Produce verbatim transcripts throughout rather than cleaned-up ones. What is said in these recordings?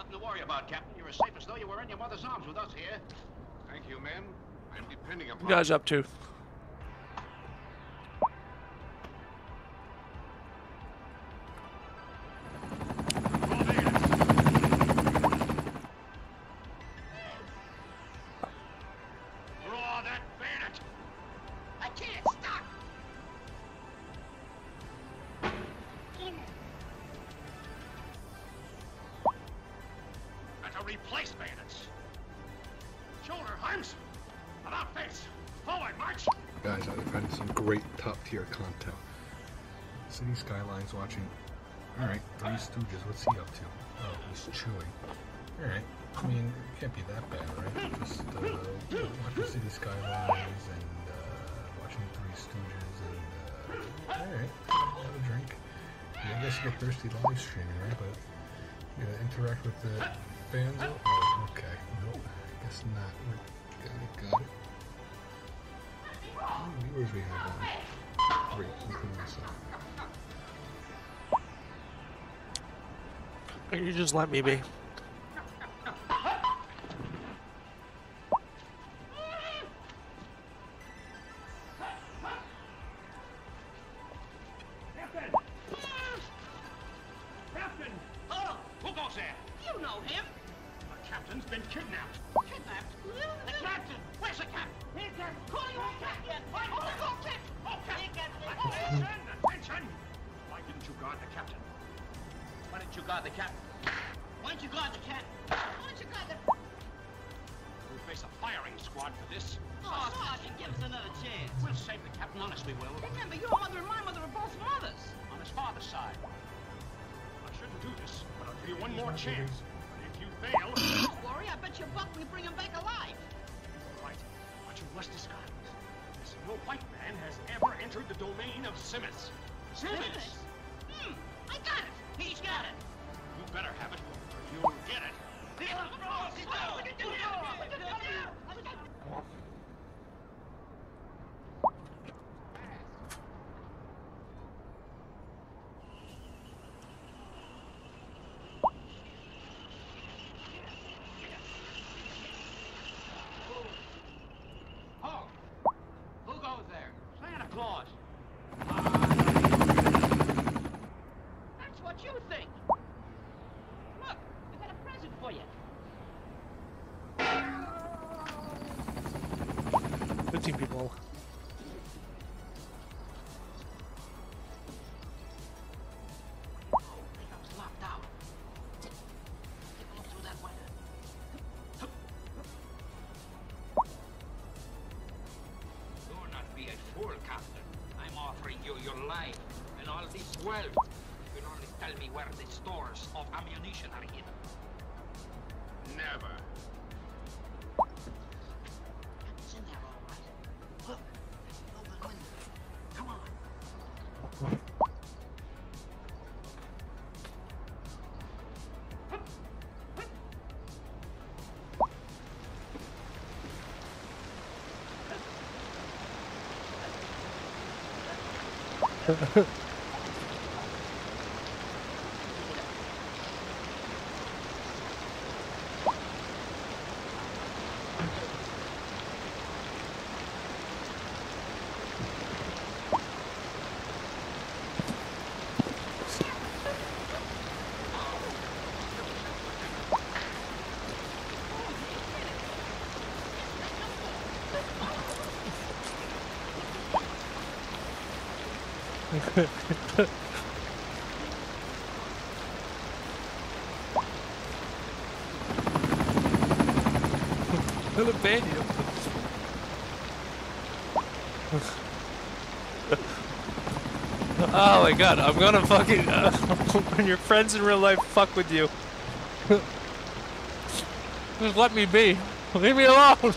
Nothing to worry about, Captain. You're as safe as though you were in your mother's arms with us here. Thank you, men. I'm depending upon What you guys up to? Draw that bayonet! I can't stop! And to replace bayonets. Shoulder, arms! About face! Forward, march! Guys, I'm finding some great top-tier content. City Skylines watching. Alright, Three Stooges, what's he up to? Oh, he's chewing. Alright, I mean, it can't be that bad, right? Just uh, watching City Skylines and uh, watching Three Stooges and, uh, alright, have a drink. Yeah, I guess you get thirsty live streaming, right? But you gotta interact with the fans. Oh, okay. Nope, I guess not. Got it, got it. How many viewers we have on? Three, including myself. You just let me be. Captain! Captain! Oh, who goes there? You know him. The captain's been kidnapped. Kidnapped? The captain! Where's the captain? Here, Captain. Call you Captain! Oh, go, Captain! Oh, Captain! Attention! Attention! Why didn't you guard the captain? Why didn't you guard the captain? Why didn't you guard the captain? Why didn't you guard the... We'll face a firing squad for this. Oh, Sergeant, give us another chance. We'll save the captain, honest we will. Remember, your mother and my mother are both mothers. On his father's side. I shouldn't do this, but I'll give you one more chance. But if you fail... Don't worry, I bet you a buck we bring him back alive. Right, but you must disguise. This no white man has ever entered the domain of Simmons. Simmons? Hmm, I got it. He's got it. You better have it, or you'll get it. Oh, who goes there? Santa Claus. That's what you think. Look, I got a present for you. fifteen people. Pickup's locked out. Take a look through that window. Do not be a fool, Captain. I'm offering you your life and all this wealth. You can only tell me where the stores of ammunition are hidden. never. It's in there, all right. Look, there's an open window. Come on. He'll abandon you. Oh my god, I'm gonna fucking uh, when your friends in real life fuck with you. Just let me be. Leave me alone.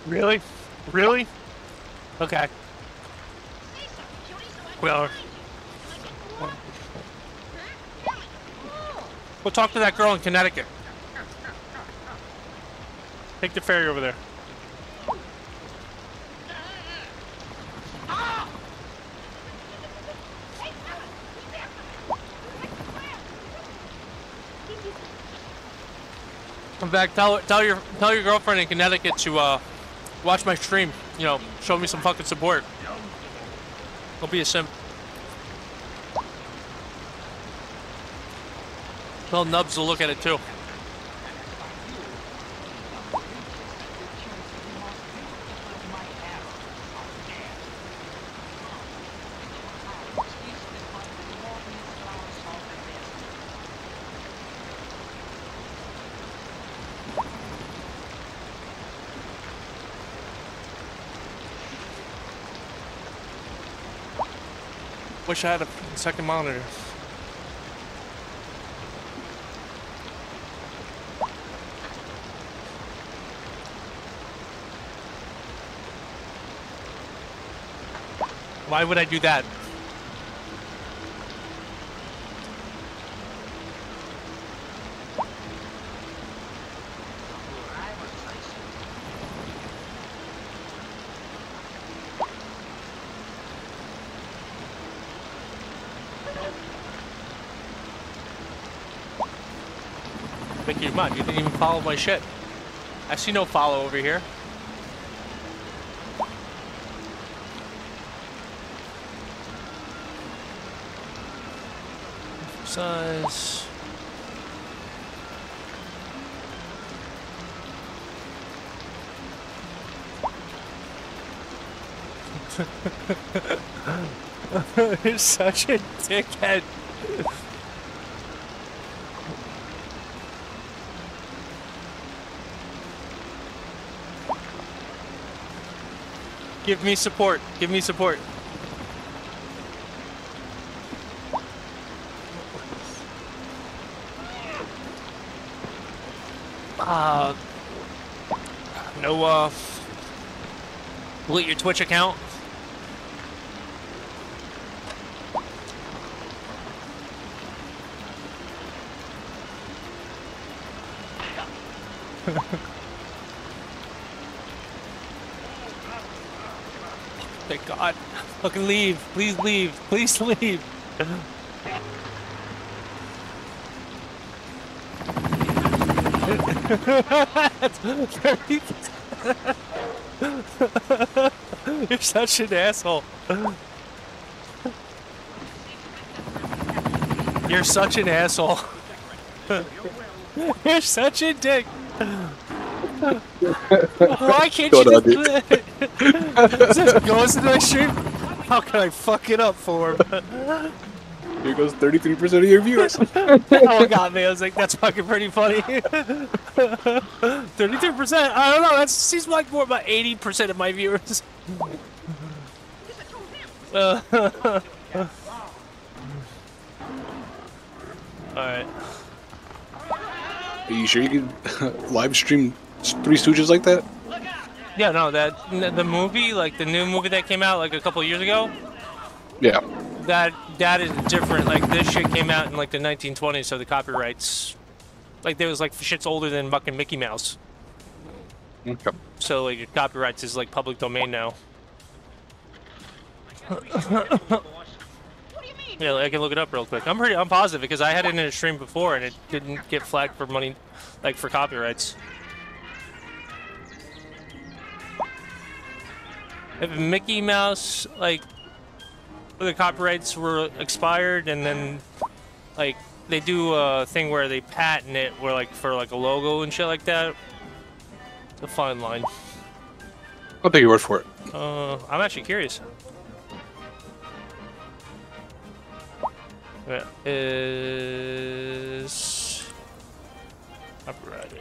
Really? Really? Okay. Say something, Judy, so I can Well, find you. Like it more. Huh? Tell me. Oh. we'll talk to that girl in Connecticut. Take the ferry over there. Hey, fella, be careful. Like the whale. Come back. Tell tell your tell your girlfriend in Connecticut to uh, watch my stream. You know, show me some fucking support. Don't be a simp. Tell Nubs to look at it too. Wish I had a second monitor. Why would I do that? Mickey, come on, you didn't even follow my shit. I see no follow over here. Size. You're such a dickhead. Give me support. Give me support. Uh, no, uh, delete your Twitch account. Thank God. Fucking leave. Please leave. Please leave. You're such an asshole. You're such an asshole. You're such a dick. Why can't you just just goes into my stream? How can I fuck it up for him? Here goes thirty-three percent of your viewers. Oh god, man, I was like, that's fucking pretty funny. thirty-three percent? I don't know, that seems like more about eighty percent of my viewers. Uh, Alright. Are you sure you can live stream Three Stooges like that? Yeah, no, that the movie, like the new movie that came out like a couple years ago, Yeah. that that is different. Like this shit came out in like the nineteen twenties, so the copyrights, like there was like shit's older than fucking Mickey Mouse. Okay. So like your copyrights is like public domain now. What do you mean? Yeah, I can look it up real quick. I'm pretty, I'm positive because I had it in a stream before and it didn't get flagged for money, like for copyrights. If Mickey Mouse, like, the copyrights were expired and then, like, they do a thing where they patent it, where like for like a logo and shit like that. It's a fine line. I'll take your word for it. Uh, I'm actually curious. Yeah, is copyrighted.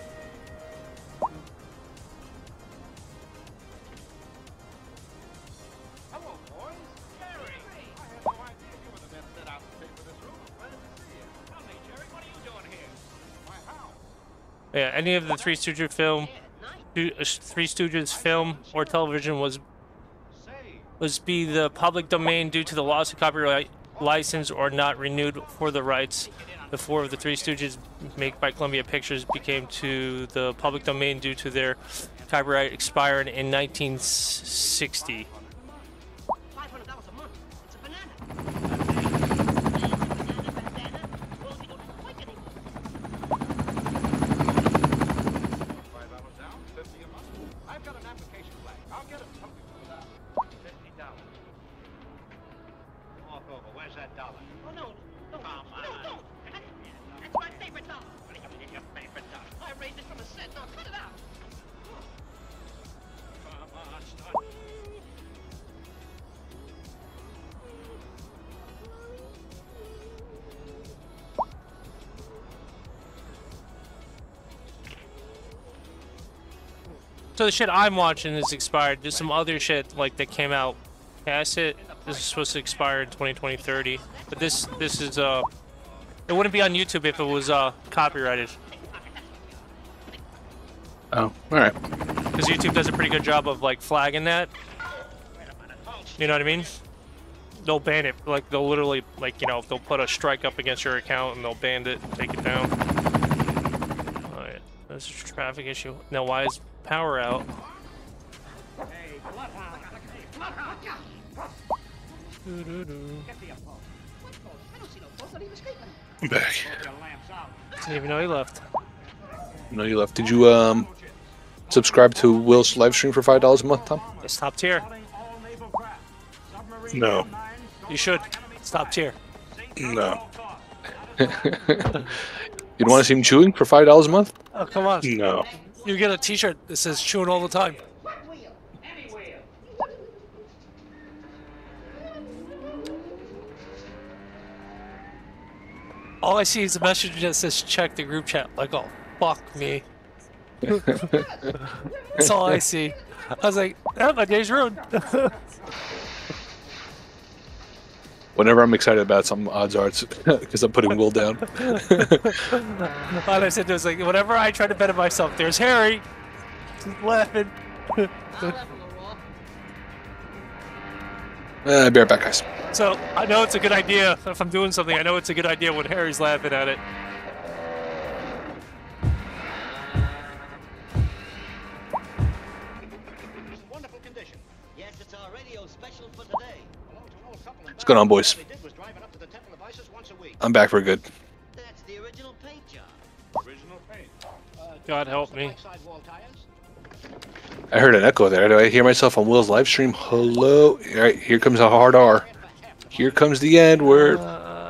Hello, boys. Jerry. I had no idea you were the men set out to pay for this room. I'm glad to see you. Tell me, Jerry, what are you doing here? My house. Yeah, any of the Three Stooges film Three Stooges film or television was was be the public domain due to the loss of copyright license or not renewed for the rights. The four of the Three Stooges, made by Columbia Pictures, became to the public domain due to their copyright expiring in nineteen sixty. five hundred dollars a month. It's a banana. Five dollars down, fifty a month. I've got an application blank. I'll get it. Fifty dollars. Walk over. Where's that dollar? Oh, no. No, Come no, on. don't. That's my favorite dollar. What do you mean your favorite dollar? I raised it from a cent. Now cut it out. Come on, start. So the shit I'm watching is expired. There's some other shit like that came out past it. This is supposed to expire in twenty twenty thirty. But this this is uh it wouldn't be on YouTube if it was uh copyrighted. Oh, alright. Because YouTube does a pretty good job of like flagging that. You know what I mean? They'll ban it. Like they'll literally like, you know, they'll put a strike up against your account and they'll ban it, take it down. Alright. That's a traffic issue. Now why is power out? Hey, Bloodhound. Hey, Bloodhound. Doo-doo-doo. Get the phone. What phone? I don't see no phones. Not even sleeping. I'm back. Put your lamps out. Didn't even know he left. No, you left. Did you um subscribe to Will's live stream for five dollars a month, Tom? It's top tier. All naval craft. Submarine No. M nine, You should. It's top tier. No. You don't want to see him chewing for five dollars a month? Oh, come on. No. You get a t-shirt that says chewing all the time. What wheel? Anywhere. All I see is a message that says check the group chat. Like, oh, fuck me. That's all I see. I was like, oh, my day's ruined. Whenever I'm excited about something, odds are it's because I'm putting Will down. All I said was like, whenever I try to bet on myself, there's Harry. He's laughing. I'll have a little raw. Uh, be right back, guys. So I know it's a good idea if I'm doing something. I know it's a good idea when Harry's laughing at it. It's in wonderful condition. Yes, it's our radio special for today. Belongs to an old couple in What's going on, boys? All they did was driving up to the Temple of Isis once a week. I'm back for good. That's the original paint job. Original paint. God help me. Like sidewall tires? I heard an echo there. Do I hear myself on Will's live stream? Hello? All right, here comes a hard R. Here comes the N word.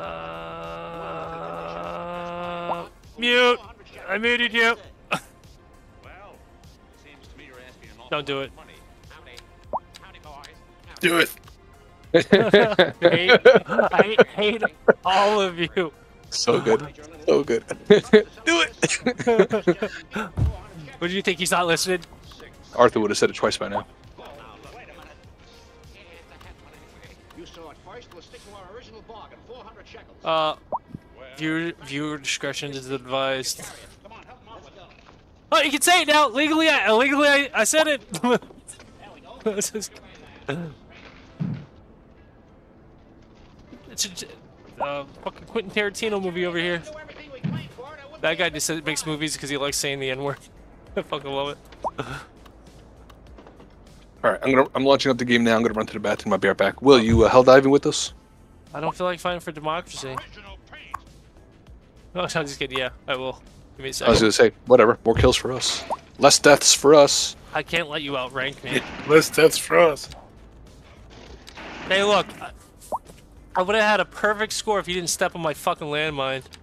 Uh, mute. I muted you. Well, seems to me you're asking an awful Don't do lot it. of money. Howdy. Howdy, boys. Do it. I, hate, I hate all of you. So good. So good. Do it. What do you think? He's not listening? Arthur would have said it twice by now. Well, now, look, wait a minute. Here's the headline anyway. You saw it first. We'll stick to our original bargain, four hundred shekels. Uh, viewer, viewer discretion is advised. Come on, help him out with that. Oh, you can say it now. Legally, I, legally, I, I said it. There we go. This is- it's a uh, fucking Quentin Tarantino movie over here. Do everything we claimed for it. I wouldn't That be guy able just to says, makes movies because he likes saying the N word. I fucking love it. All right, I'm gonna. I'm launching up the game now. I'm gonna run to the bathroom. I'll be right back. Will you uh, hell diving with us? I don't feel like fighting for democracy. Original paint. No, I'm just kidding. Yeah, I will. Give me a I was second. gonna say, whatever. More kills for us. Less deaths for us. I can't let you outrank me. Less deaths for us. Hey, look. I, I would have had a perfect score if you didn't step on my fucking landmine.